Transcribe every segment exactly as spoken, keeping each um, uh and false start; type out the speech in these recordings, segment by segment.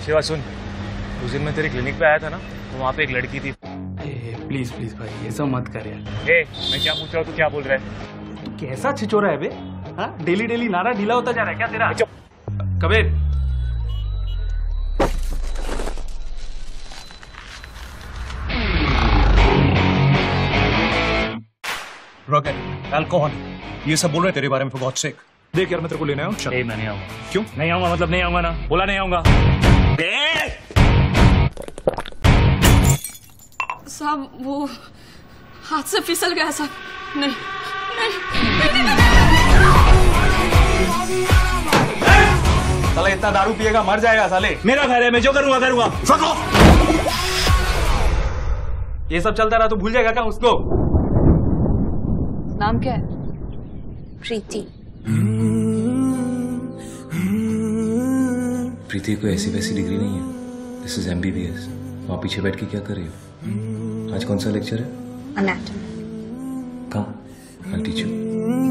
शिवा सुन, उस दिन मैं तेरे क्लिनिक पे आया था ना, तो वहाँ पे एक लड़की थी। प्लीज प्लीज भाई ये सब मत कर यार। ए, मैं क्या पूछ रहा हूँ तू क्या बोल रहा है? तू कैसा छिचोरा है बे? हाँ, डेली डेली नारा ढीला होता जा रहा है क्या तेरा? कबीर रॉकेट अल्कोहल ये सब बोल रहे तेरे बारे में for God's sake। देख यार मैं तेरे को लेने आया हूँ। नहीं मैं नहीं आऊंगा। क्यों नहीं आऊंगा? मतलब नहीं आऊंगा ना, बोला नहीं आऊंगा। साहब वो हाथ से फिसल गया साहब। नहीं साले इतना दारू पिएगा मर जाएगा साले। मेरा घर है, मैं जो करूंगा करूंगा। ये सब चलता रहा तो भूल जाएगा क्या उसको? नाम क्या है? प्रीति। प्रीति कोई ऐसी वैसी डिग्री नहीं है। This is MBBS. वहाँ पीछे बैठ के क्या कर रही हो? आज कौन सा लेक्चर है? Anatomy। Come I'll teach you।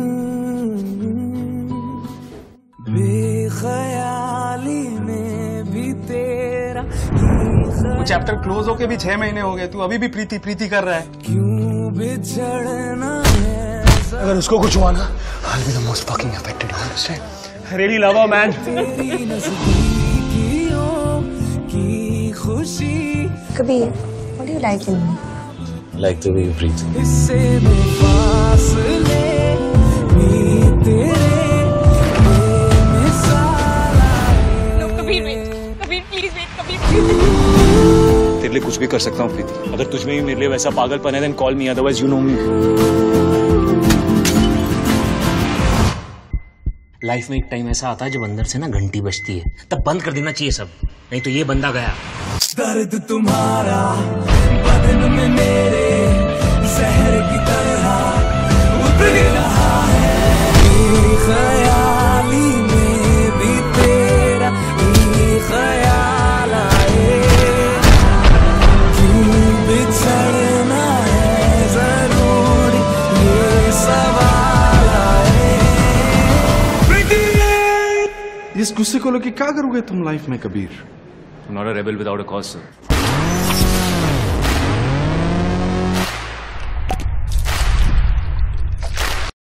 बेख्याली में भी तेरा वो चैप्टर क्लोज होके भी छह महीने हो गए, तू अभी भी प्रीति प्रीति कर रहा है। क्यों बिछड़ना है? अगर उसको कुछ हुआ ना I'll be the most fucking affected, you understand? Really love her, man। तेरी नज़दीकियों की खुशी Kabir, what do you like in me? Like the way you breathe। इससे बेफासले भी तेरे बेमिसाल आए। Kabir wait, Kabir please wait, Kabir. तेरे लिए कुछ भी कर सकता हूँ प्रीति। अगर तुझ में भी मेरे लिए वैसा पागलपन है then call me, otherwise you know me। Life में एक टाइम ऐसा आता है जब अंदर से ना घंटी बजती है, तब बंद कर देना चाहिए सब, नहीं तो ये बंदा गया। दर्द तुम्हारा बदन में मेरे जहर की तरह उतर रहा है। ख्याली में भी तेरा ही ख्याल आए। क्यों बिछड़ना है जरूरी ये सवाल आए। इस गुस्से को लेके क्या करोगे तुम लाइफ में Kabir? I'm not a rebel without a cause, sir।